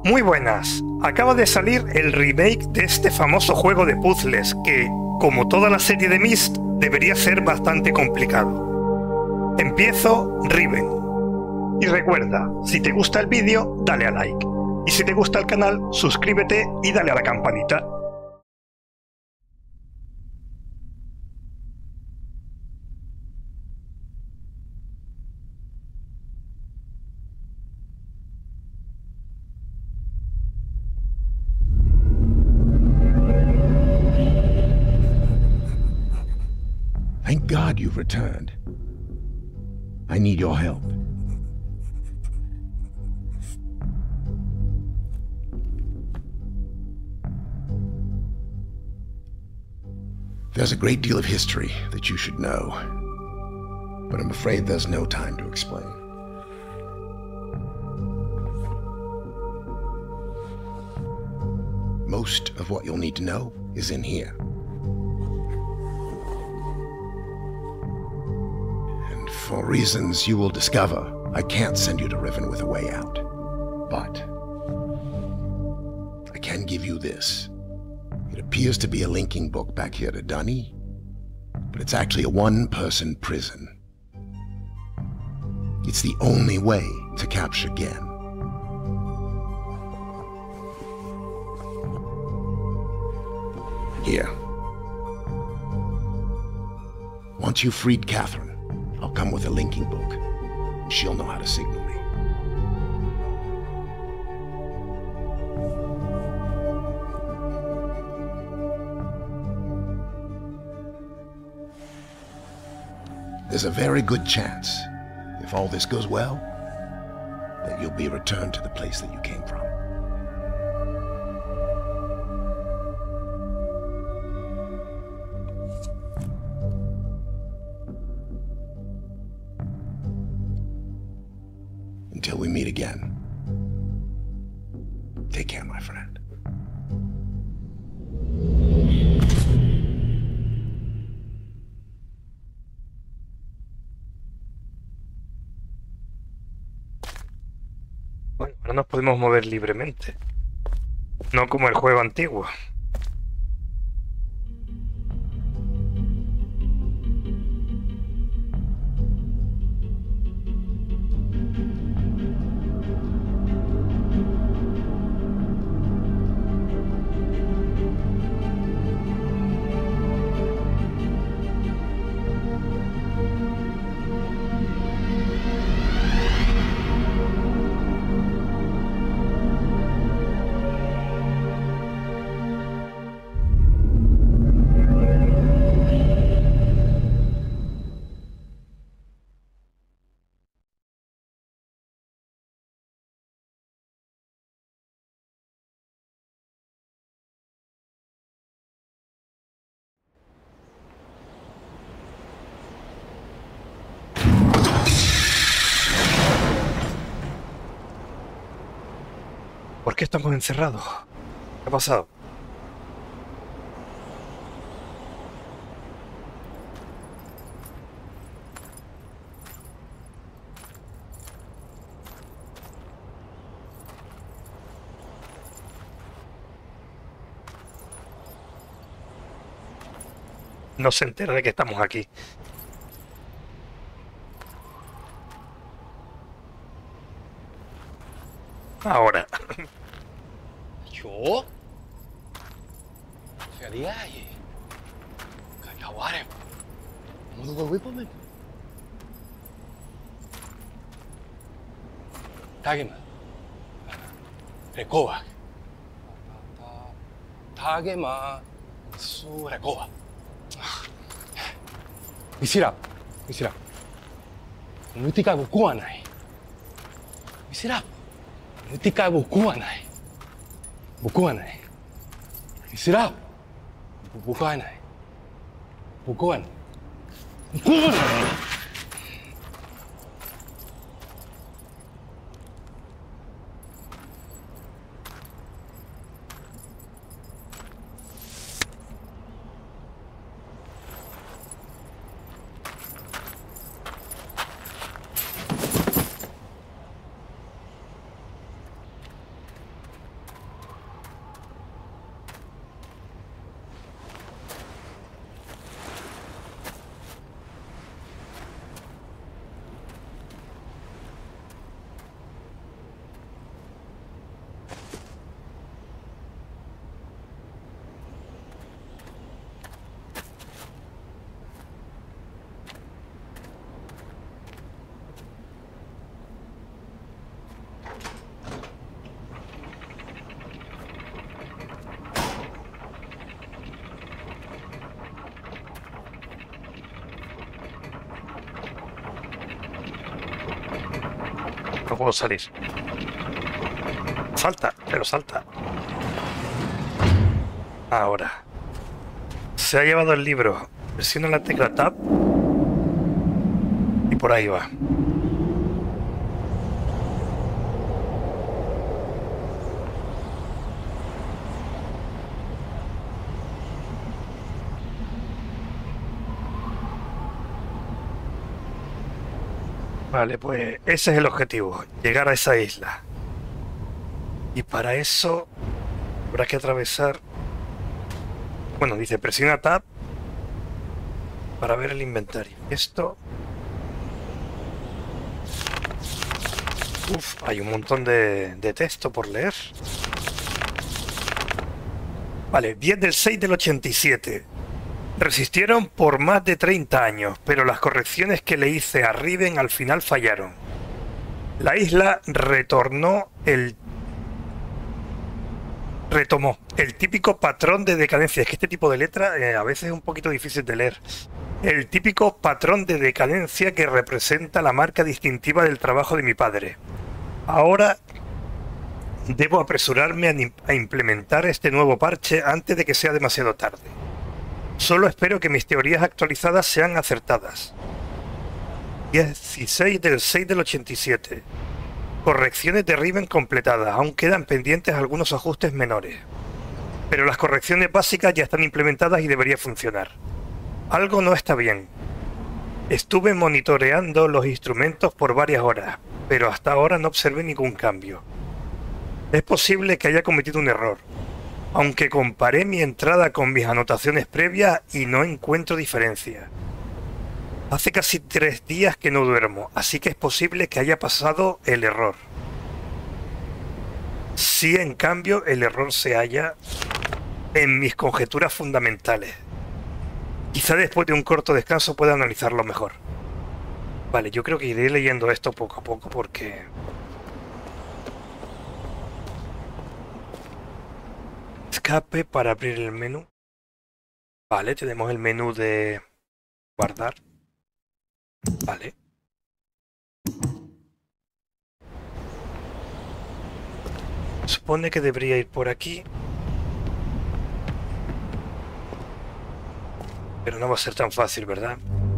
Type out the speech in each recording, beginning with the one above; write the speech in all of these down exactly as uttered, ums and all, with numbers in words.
Muy buenas, acaba de salir el remake de este famoso juego de puzzles que, como toda la serie de Myst, debería ser bastante complicado. Empiezo Riven. Y recuerda, si te gusta el vídeo, dale a like. Y si te gusta el canal, suscríbete y dale a la campanita. Thank God you've returned. I need your help. There's a great deal of history that you should know, but I'm afraid there's no time to explain. Most of what you'll need to know is in here. For reasons you will discover, I can't send you to Riven with a way out. But I can give you this. It appears to be a linking book back here to Dunny, but it's actually a one-person prison. It's the only way to capture Gen. Here. Once you've freed Catherine, I'll come with a linking book, and she'll know how to signal me. There's a very good chance, if all this goes well, that you'll be returned to the place that you came from. Until we meet again, take care, my friend. Bueno, ahora nos podemos mover libremente. No como el juego antiguo. ¿Por qué estamos encerrados? ¿Qué ha pasado? No se entera de que estamos aquí. Ahora. Yo? Feriaje. Kakawarem. Mudugo wipomen. Tagema. Rekoa. Tagema. Su rekoa. Misirap. Misirap. Mutika buku wa nai. Misirap. Mutika buku wa nai. Buku wa nai. Misirap. Buku wa nai. Buku wa nai. Buku wa nai. No puedo salir. Salta, pero salta. Ahora. Se ha llevado el libro. Presiona la tecla Tab. Y por ahí va. Vale, pues ese es el objetivo, llegar a esa isla. Y para eso habrá que atravesar... Bueno, dice presiona Tab para ver el inventario. Esto... Uf, hay un montón de, de texto por leer. Vale, diez del seis del ochenta y siete. Resistieron por más de treinta años, pero las correcciones que le hice a Riven al final fallaron. La isla retornó el... retomó el típico patrón de decadencia. Es que este tipo de letra eh, a veces es un poquito difícil de leer. El típico patrón de decadencia que representa la marca distintiva del trabajo de mi padre. Ahora debo apresurarme a, a implementar este nuevo parche antes de que sea demasiado tarde. Solo espero que mis teorías actualizadas sean acertadas. dieciséis del seis del ochenta y siete. Correcciones de Riven completadas, aún quedan pendientes algunos ajustes menores. Pero las correcciones básicas ya están implementadas y debería funcionar. Algo no está bien. Estuve monitoreando los instrumentos por varias horas, pero hasta ahora no observé ningún cambio. Es posible que haya cometido un error, aunque comparé mi entrada con mis anotaciones previas y no encuentro diferencia. Hace casi tres días que no duermo, así que es posible que haya pasado el error. Si en cambio el error se halla en mis conjeturas fundamentales. Quizá después de un corto descanso pueda analizarlo mejor. Vale, yo creo que iré leyendo esto poco a poco porque... Escape para abrir el menú. Vale, tenemos el menú de guardar. Vale. Supone que debería ir por aquí. Pero no va a ser tan fácil, ¿verdad?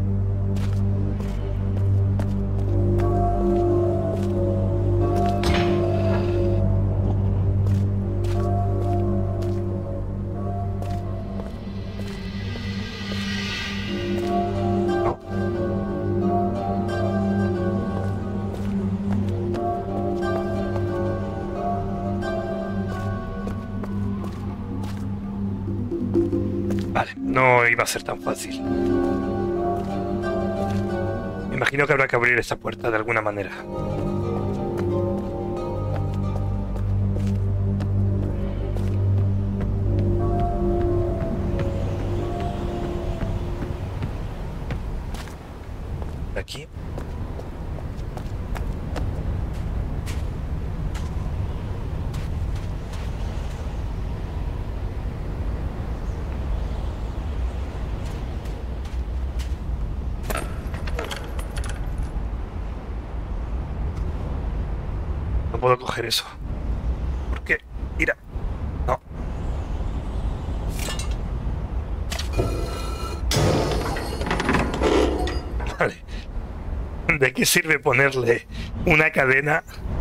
No iba a ser tan fácil. Me imagino que habrá que abrir esta puerta de alguna manera. Aquí. No puedo coger eso. ¿Por qué? Mira. No. Vale. ¿De qué sirve ponerle una cadena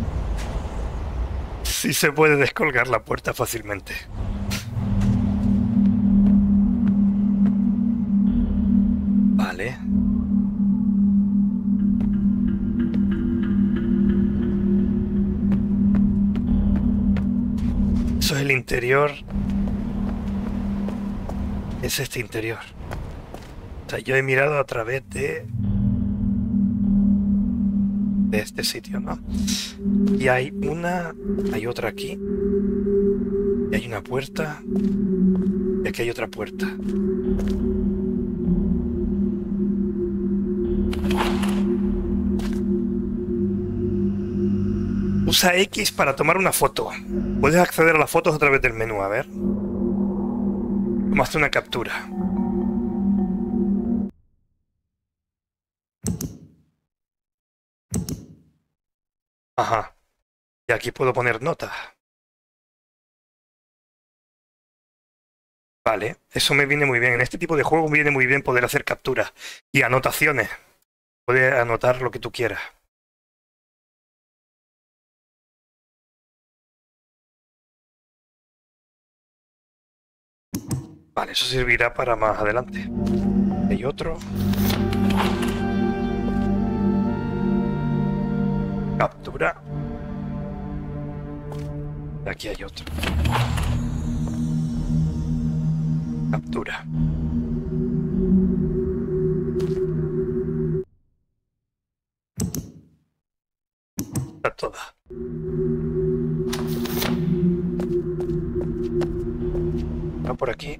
si se puede descolgar la puerta fácilmente? Vale. Eso es el interior. Es este interior. O sea, yo he mirado a través de... de este sitio, ¿no? Y hay una... hay otra aquí. Y hay una puerta. Y aquí hay otra puerta. Usa X para tomar una foto. Puedes acceder a las fotos a través del menú, a ver. Tomaste una captura. Ajá. Y aquí puedo poner notas. Vale, eso me viene muy bien. En este tipo de juego me viene muy bien poder hacer capturas y anotaciones. Puedes anotar lo que tú quieras. Vale, eso servirá para más adelante. Hay otro. Captura. Aquí hay otro. Captura. Está toda. Va por aquí.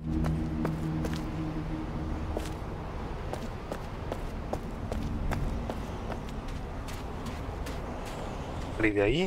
Salí de ahí.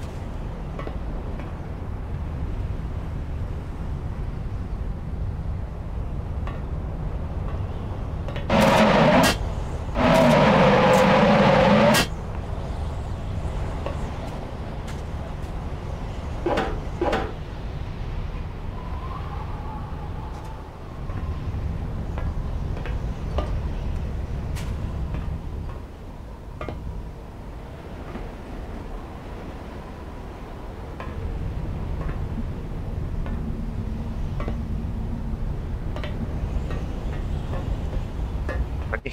Aquí.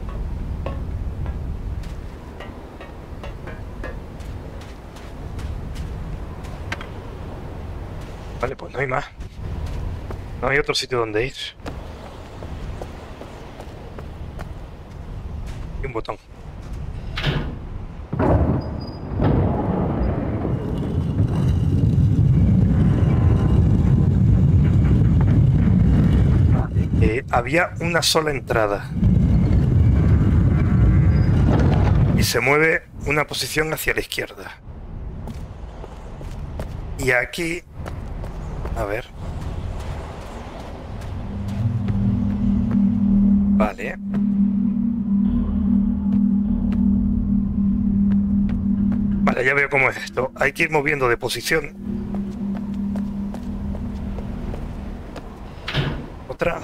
Vale, pues no hay más. No hay otro sitio donde ir. Y un botón. Eh, había una sola entrada. Y se mueve una posición hacia la izquierda. Y aquí... A ver. Vale. Vale, ya veo cómo es esto. Hay que ir moviendo de posición. Otra.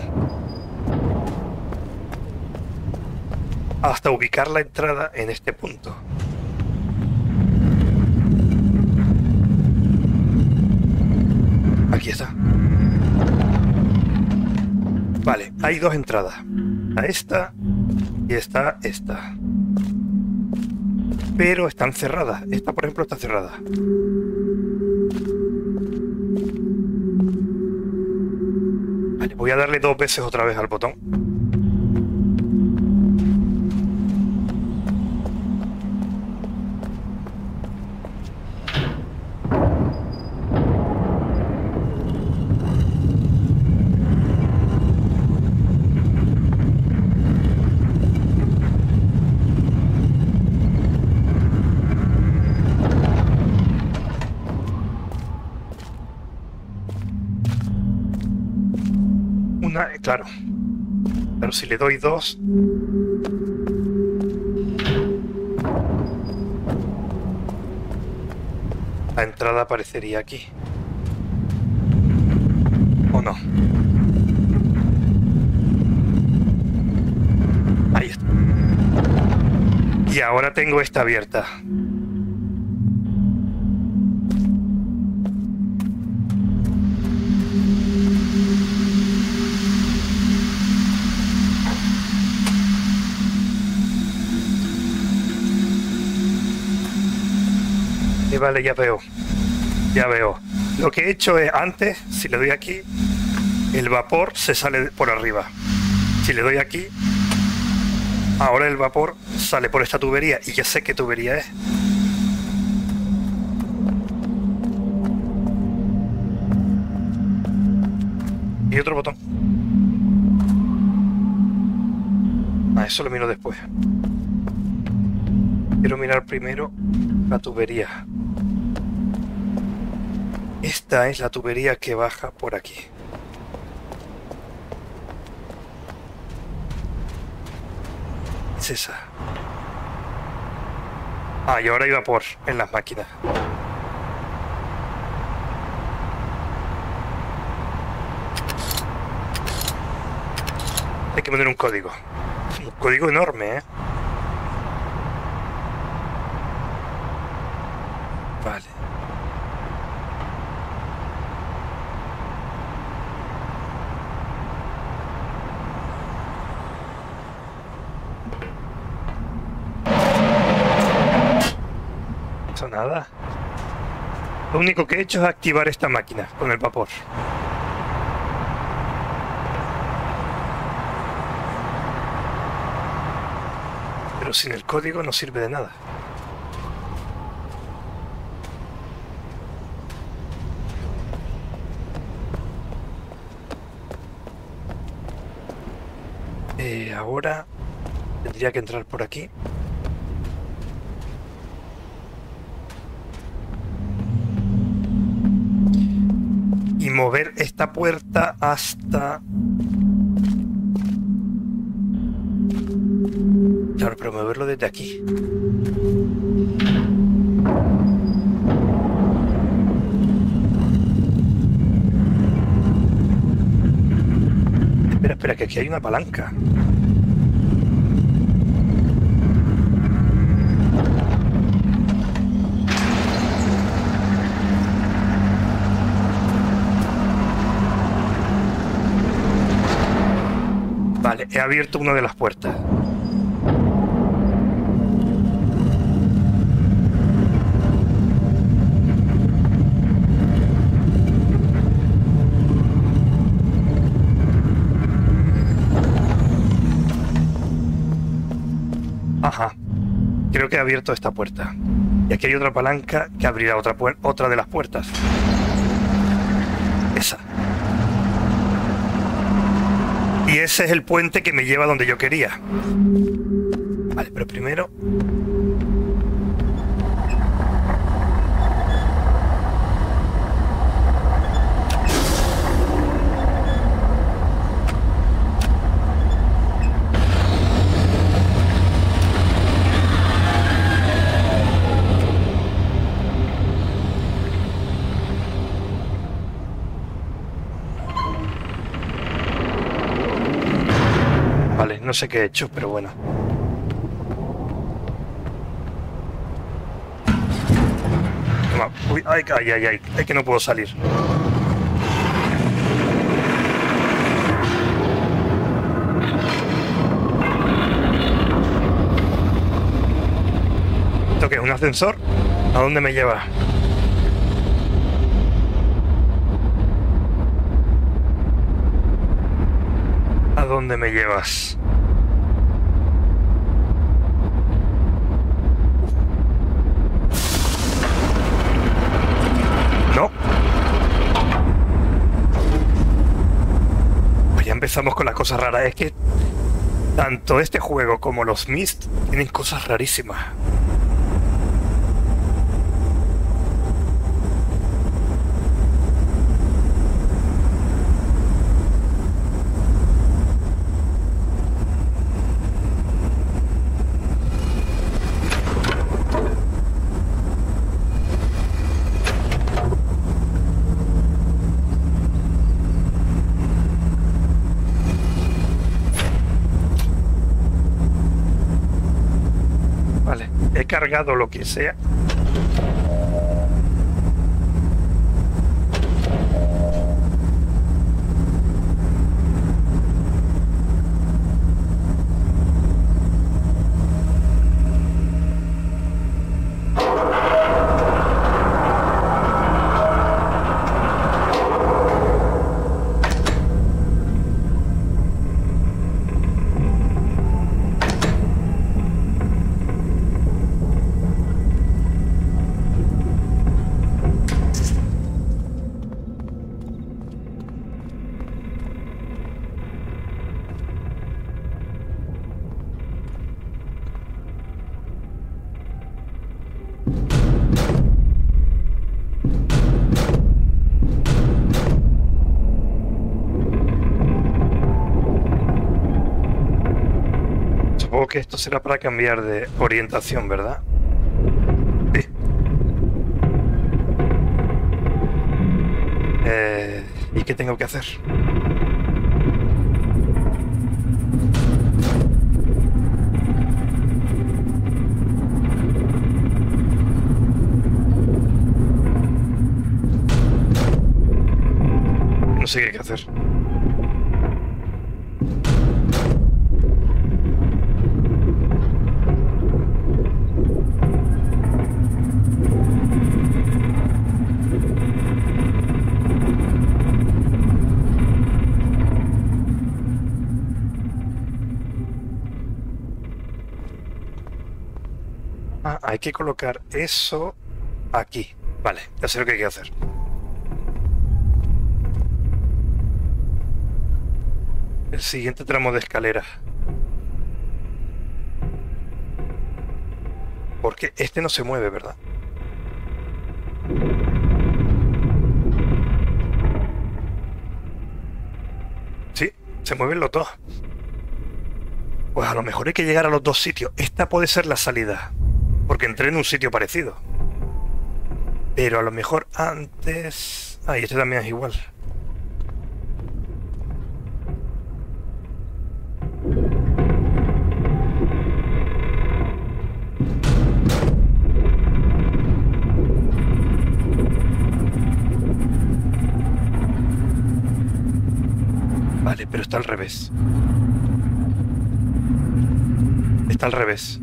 Hasta ubicar la entrada en este punto. Aquí está. Vale, hay dos entradas. Está esta y está esta. Pero están cerradas. Esta, por ejemplo, está cerrada. Vale, voy a darle dos veces otra vez al botón. Una, claro. Pero si le doy dos... La entrada aparecería aquí. ¿O no? Ahí está. Y ahora tengo esta abierta. Y vale, ya veo. Ya veo. Lo que he hecho es antes, si le doy aquí, el vapor se sale por arriba. Si le doy aquí, ahora el vapor sale por esta tubería y ya sé qué tubería es. Y otro botón. Ah, eso lo miro después. Quiero mirar primero la tubería. Esta es la tubería que baja por aquí. Es esa. Ah, y ahora hay vapor en las máquinas. Hay que poner un código. Un código enorme, ¿eh? Vale. Eso nada. Lo único que he hecho es activar esta máquina con el vapor. Pero sin el código no sirve de nada. Eh, ahora tendría que entrar por aquí. Y mover esta puerta hasta... Claro, pero moverlo desde aquí. Espera, espera, que aquí hay una palanca. Vale, he abierto una de las puertas. Ajá. Creo que he abierto esta puerta. Y aquí hay otra palanca que abrirá otra, otra de las puertas. Esa. Y ese es el puente que me lleva donde yo quería. Vale, pero primero... Vale, no sé qué he hecho, pero bueno. Toma. Uy, ay, ay, ay, ay, es que no puedo salir. ¿Esto qué es? ¿Un ascensor? ¿A dónde me lleva? ¿A dónde me llevas? No. Pues ya empezamos con las cosas raras. Es que tanto este juego como los Myst tienen cosas rarísimas. He cargado lo que sea. Supongo que esto será para cambiar de orientación, ¿verdad? qué tengo que hacer? No sé qué hay que hacer. Ah, hay que colocar eso aquí. Vale, ya sé lo que hay que hacer. El siguiente tramo de escalera. Porque este no se mueve, ¿verdad? Sí, se mueven los dos. Pues a lo mejor hay que llegar a los dos sitios. Esta puede ser la salida, porque entré en un sitio parecido. Pero a lo mejor antes... Ah, y este también es igual. Vale, pero está al revés. Está al revés.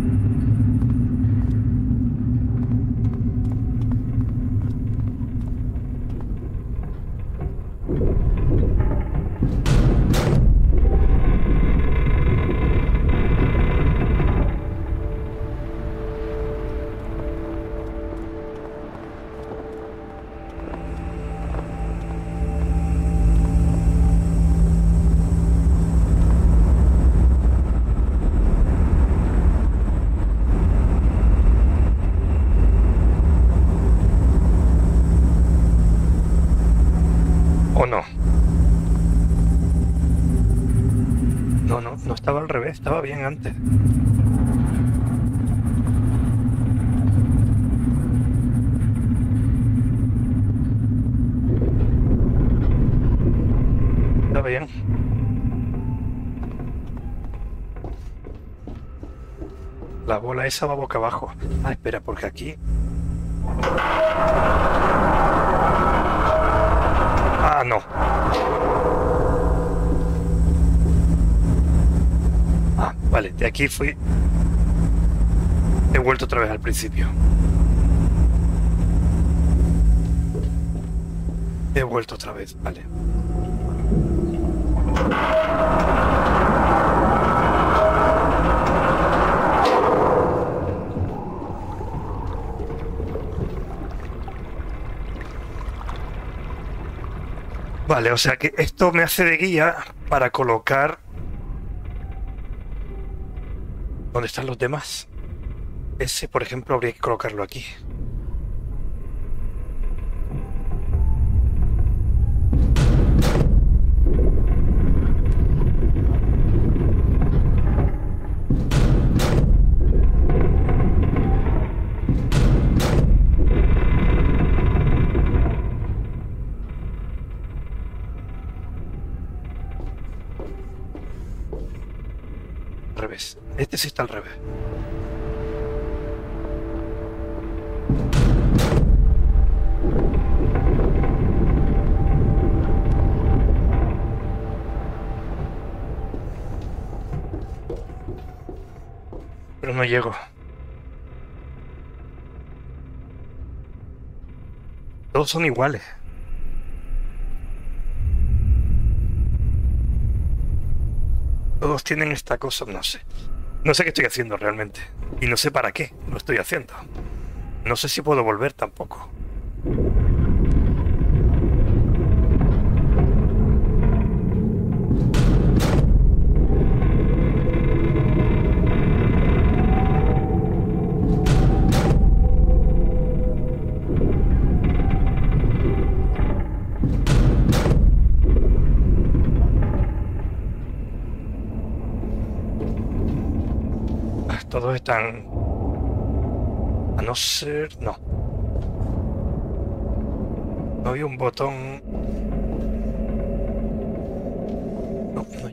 ¿O no? No, no, no estaba al revés, estaba bien antes. Estaba bien. La bola esa va boca abajo. Ah, espera, porque aquí... Ah, no. Ah, vale, de aquí fui... He vuelto otra vez al principio. He vuelto otra vez, vale. Vale, o sea que esto me hace de guía para colocar... ¿Dónde están los demás? Ese, por ejemplo, habría que colocarlo aquí. Al revés. Este sí está al revés. Pero no llego. Todos son iguales. Todos tienen esta cosa, no sé. No sé qué estoy haciendo realmente. Y no sé para qué lo estoy haciendo. No sé si puedo volver tampoco. Todos están... A no ser... No. No había un botón...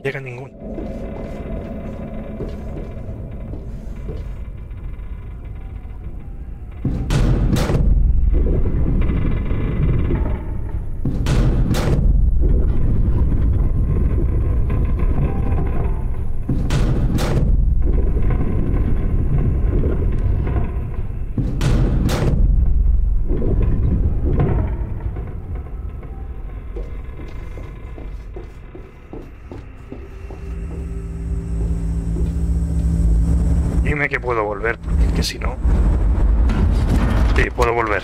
llega ninguno. Dime que puedo volver, porque es que si no... Sí, puedo volver.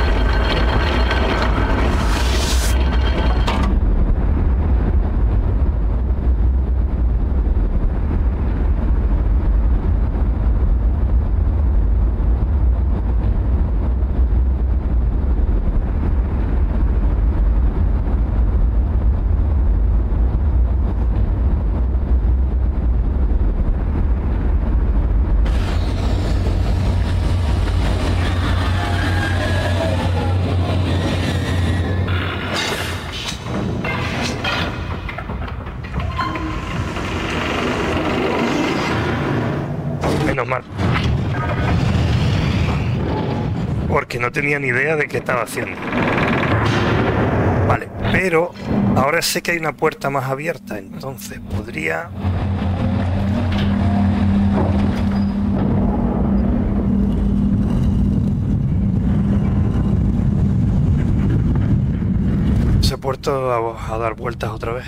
Menos mal. Porque no tenía ni idea de qué estaba haciendo. Vale, pero ahora sé que hay una puerta más abierta, entonces podría... Se ha puesto a, a dar vueltas otra vez.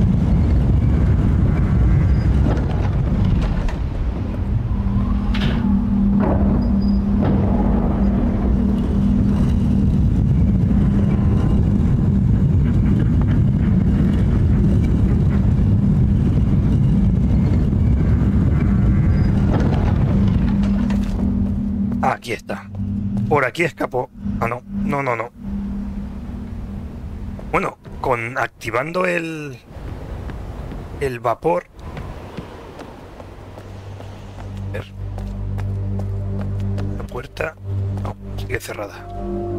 Aquí está. Por aquí escapó. Ah, no. No, no, no. Bueno, con activando el... El vapor... A ver. La puerta... No, sigue cerrada.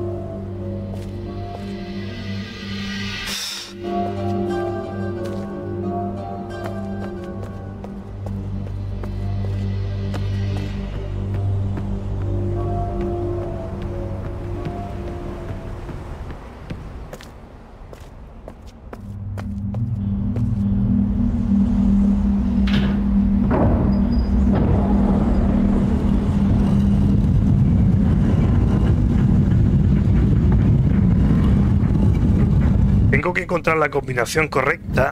Tengo que encontrar la combinación correcta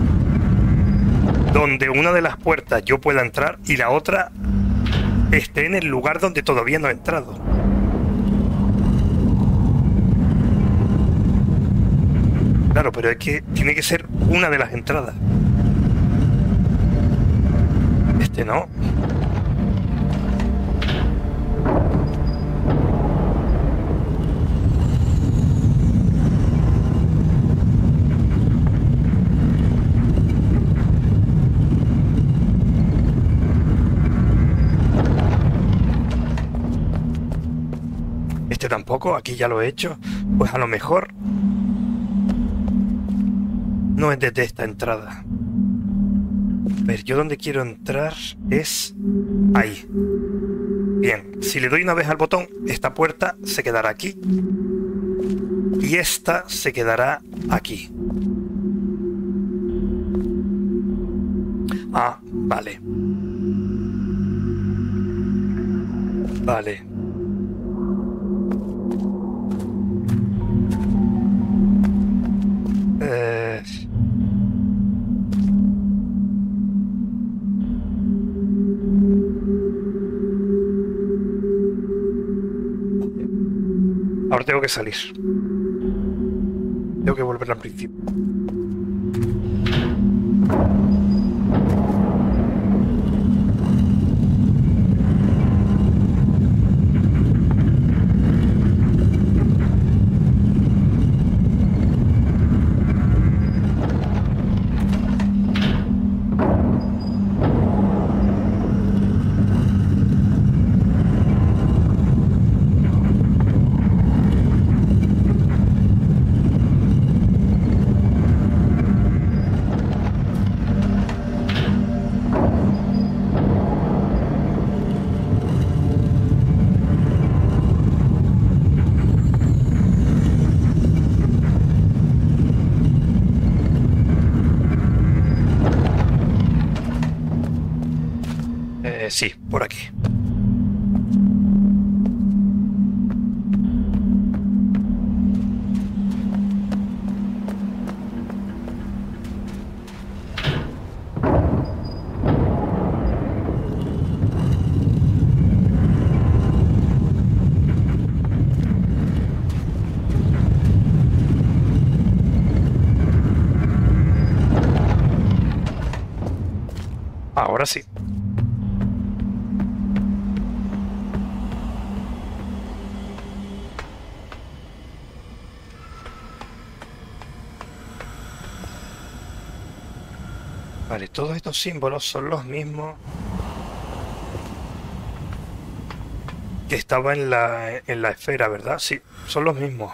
donde una de las puertas yo pueda entrar y la otra esté en el lugar donde todavía no he entrado. Claro, pero es que tiene que ser una de las entradas. Este no. Este tampoco, aquí ya lo he hecho. Pues a lo mejor no es desde esta entrada. A ver, yo donde quiero entrar es ahí. Bien, si le doy una vez al botón, esta puerta se quedará aquí. Y esta se quedará aquí. Ah, vale. Vale. Eh... Ahora tengo que salir. Tengo que volver al principio. sí, por aquí. Ahora sí. Vale, todos estos símbolos son los mismos que estaba en la, en la esfera, ¿verdad? Sí, son los mismos.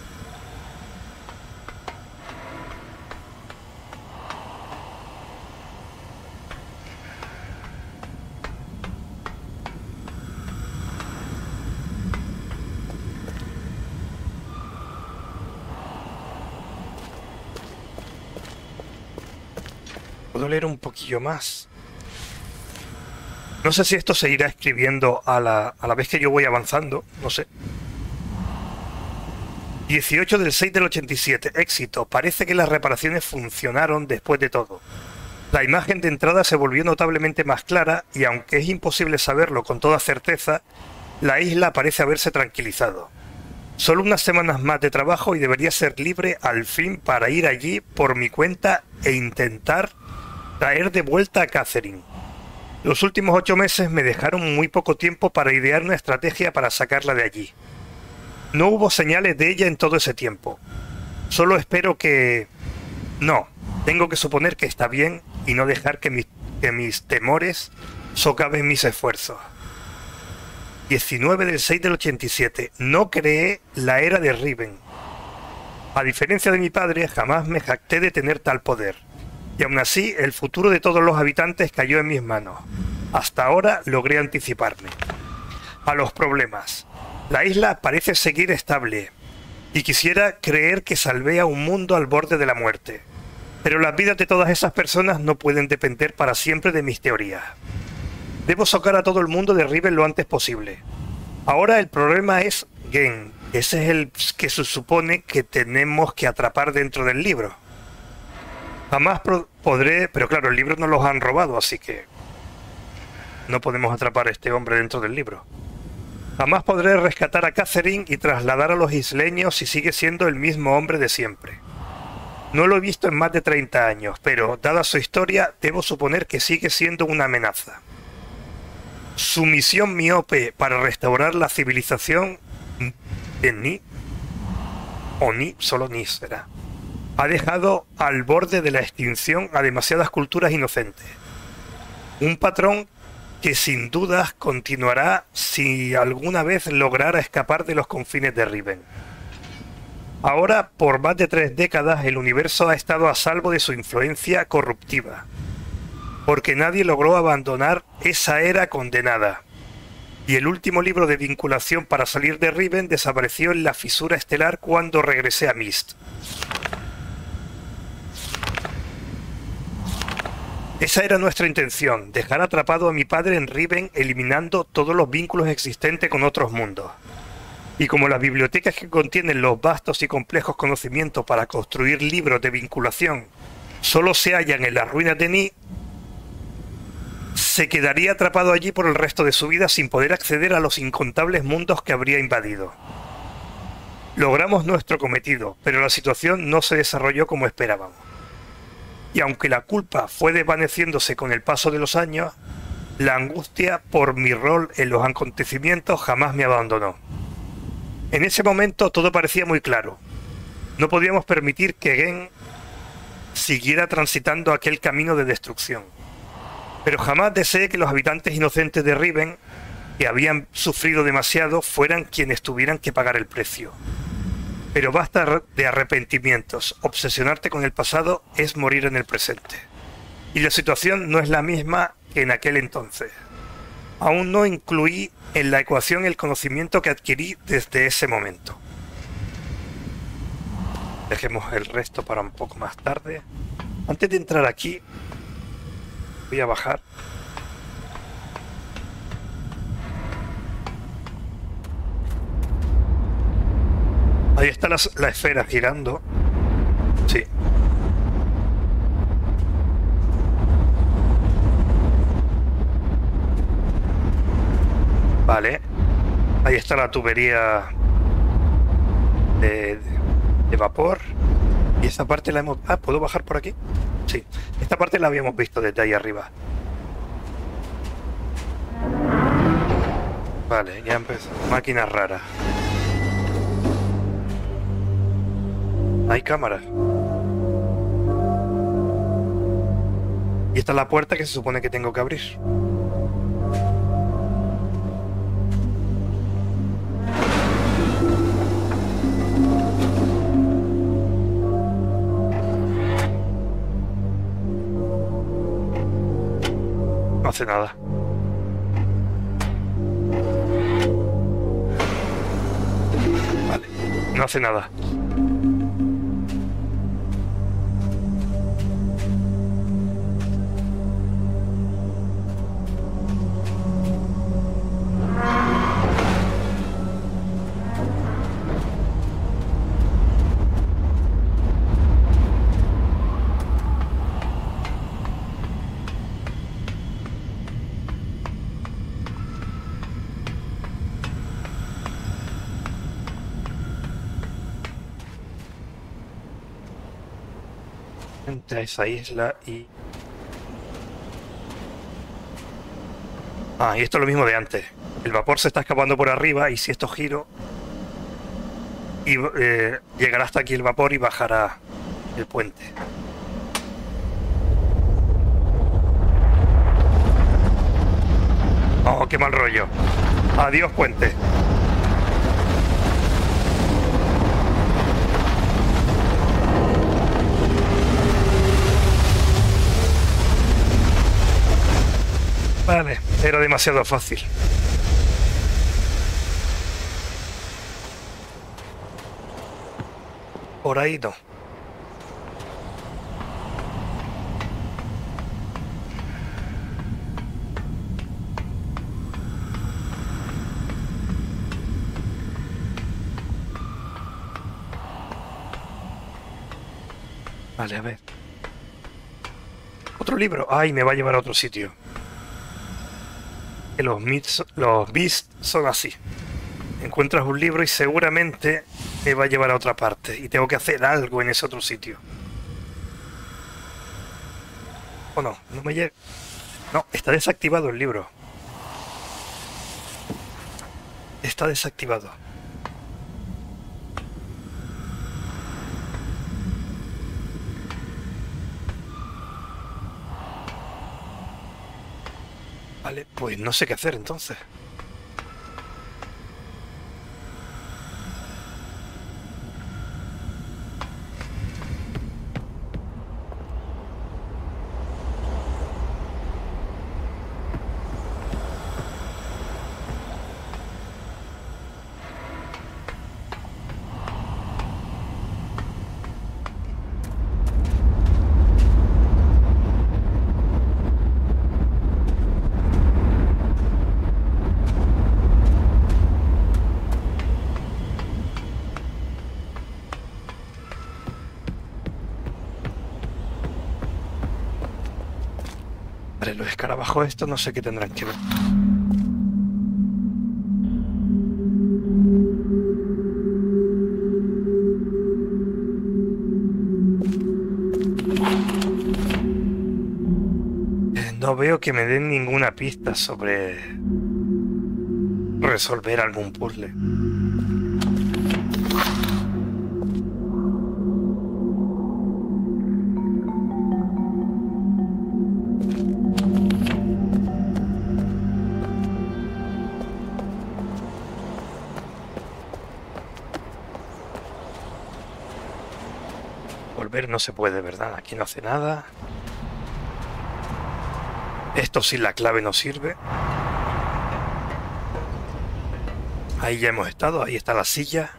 Puedo leer un poquillo más. No sé si esto se irá escribiendo a la, a la vez que yo voy avanzando, no sé. dieciocho del seis del ochenta y siete. Éxito. Parece que las reparaciones funcionaron después de todo. La imagen de entrada se volvió notablemente más clara y aunque es imposible saberlo con toda certeza, la isla parece haberse tranquilizado. Solo unas semanas más de trabajo y debería ser libre al fin para ir allí por mi cuenta e intentar traer de vuelta a Catherine. Los últimos ocho meses me dejaron muy poco tiempo para idear una estrategia para sacarla de allí. No hubo señales de ella en todo ese tiempo. Solo espero que... No, tengo que suponer que está bien y no dejar que, mi... que mis temores socaven mis esfuerzos. diecinueve del seis del ochenta y siete. No creé la era de Riven. A diferencia de mi padre, jamás me jacté de tener tal poder. Y aún así, el futuro de todos los habitantes cayó en mis manos. Hasta ahora logré anticiparme. A los problemas. La isla parece seguir estable. Y quisiera creer que salvé a un mundo al borde de la muerte. Pero las vidas de todas esas personas no pueden depender para siempre de mis teorías. Debo sacar a todo el mundo de Riven lo antes posible. Ahora el problema es Gen. Ese es el que se supone que tenemos que atrapar dentro del libro. Jamás podré... Pero claro, el libro nos los han robado, así que... no podemos atrapar a este hombre dentro del libro. Jamás podré rescatar a Catherine y trasladar a los isleños si sigue siendo el mismo hombre de siempre. No lo he visto en más de treinta años, pero, dada su historia, debo suponer que sigue siendo una amenaza. Su misión miope para restaurar la civilización de Ni, o Ni, solo Ni será, ha dejado al borde de la extinción a demasiadas culturas inocentes. Un patrón que sin dudas continuará si alguna vez lograra escapar de los confines de Riven. Ahora, por más de tres décadas, el universo ha estado a salvo de su influencia corruptiva, porque nadie logró abandonar esa era condenada. Y el último libro de vinculación para salir de Riven desapareció en la fisura estelar cuando regresé a Mist. Esa era nuestra intención, dejar atrapado a mi padre en Riven, eliminando todos los vínculos existentes con otros mundos. Y como las bibliotecas que contienen los vastos y complejos conocimientos para construir libros de vinculación solo se hallan en las ruinas de Ni, se quedaría atrapado allí por el resto de su vida sin poder acceder a los incontables mundos que habría invadido. Logramos nuestro cometido, pero la situación no se desarrolló como esperábamos. Y aunque la culpa fue desvaneciéndose con el paso de los años, la angustia por mi rol en los acontecimientos jamás me abandonó. En ese momento todo parecía muy claro. No podíamos permitir que Gen siguiera transitando aquel camino de destrucción. Pero jamás deseé que los habitantes inocentes de Riven, que habían sufrido demasiado, fueran quienes tuvieran que pagar el precio. Pero basta de arrepentimientos. Obsesionarte con el pasado es morir en el presente. Y la situación no es la misma que en aquel entonces. Aún no incluí en la ecuación el conocimiento que adquirí desde ese momento. Dejemos el resto para un poco más tarde. Antes de entrar aquí, voy a bajar. Ahí está la, la esfera girando. Sí. Vale. Ahí está la tubería de, de, de vapor. Y esa parte la hemos... Ah, ¿puedo bajar por aquí? Sí. Esta parte la habíamos visto desde ahí arriba. Vale, ya empezó. Máquina rara. Hay cámaras. Y esta es la puerta que se supone que tengo que abrir. No hace nada. Vale, no hace nada. Entra a esa isla y... Ah, y esto es lo mismo de antes. El vapor se está escapando por arriba y si esto giro... Y, eh, llegará hasta aquí el vapor y bajará el puente. Oh, qué mal rollo. Adiós, puente. Vale, era demasiado fácil. Por ahí no. Vale, a ver. Otro libro. Ay, me va a llevar a otro sitio. Que los, myths, los beasts son así. Encuentras un libro y seguramente me va a llevar a otra parte. Y tengo que hacer algo en ese otro sitio. ¿O no? No me llega. No, está desactivado el libro. Está desactivado. Vale, pues no sé qué hacer entonces. Vale, los escarabajos estos no sé qué tendrán que ver. Eh, no veo que me den ninguna pista sobre resolver algún puzzle. Volver no se puede, ¿verdad? Aquí no hace nada. Esto sin la clave no sirve. Ahí ya hemos estado, ahí está la silla.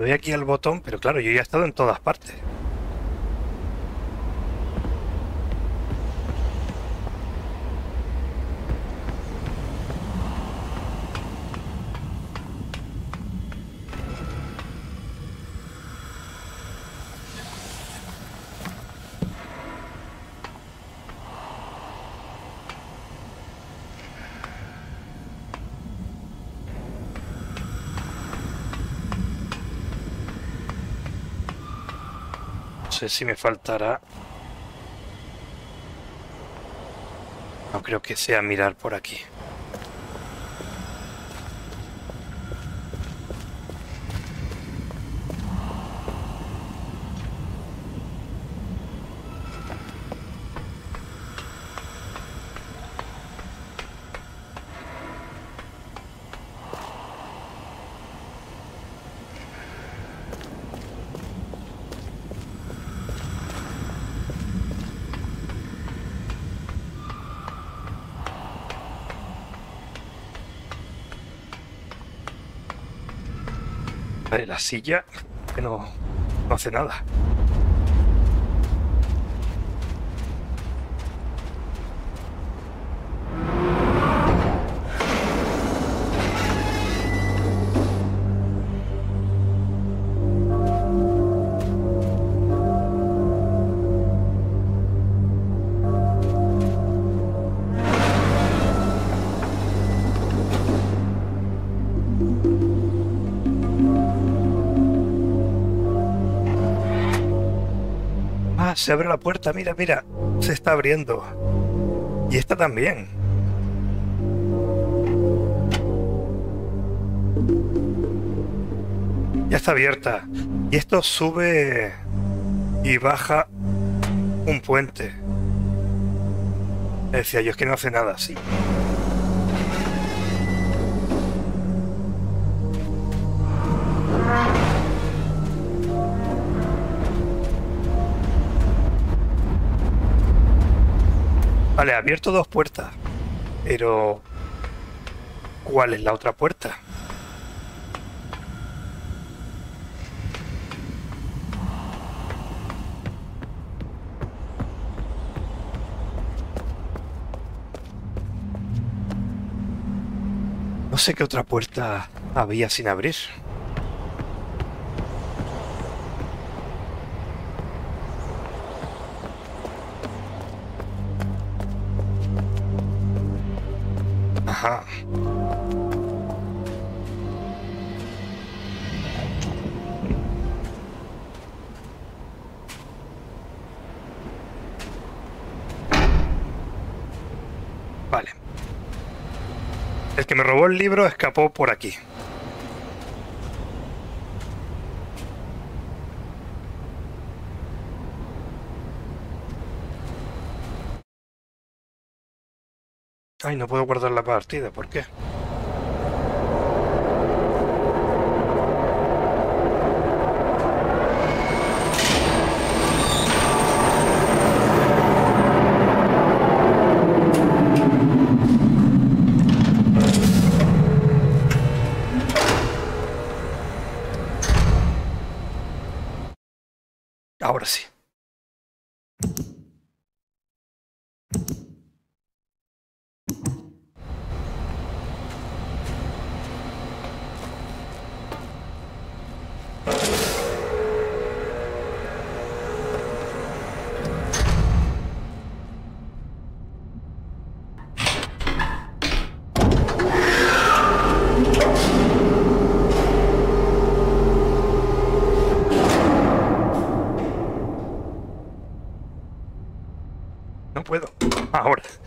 doy aquí al botón, pero claro, yo ya he estado en todas partes. No sé si me faltará. No creo que sea mirar por aquí. Vale, la silla que no, no hace nada. Ah, se abre la puerta, mira, mira, se está abriendo. Y esta también. Ya está abierta. Y esto sube y baja un puente. Decía yo, es que no hace nada así. Vale, he abierto dos puertas, pero ¿cuál es la otra puerta? No sé qué otra puerta había sin abrir. Ajá. Vale. El que me robó el libro escapó por aquí. Ay, no puedo guardar la partida, ¿por qué? Ahora sí. No puedo. Ahora.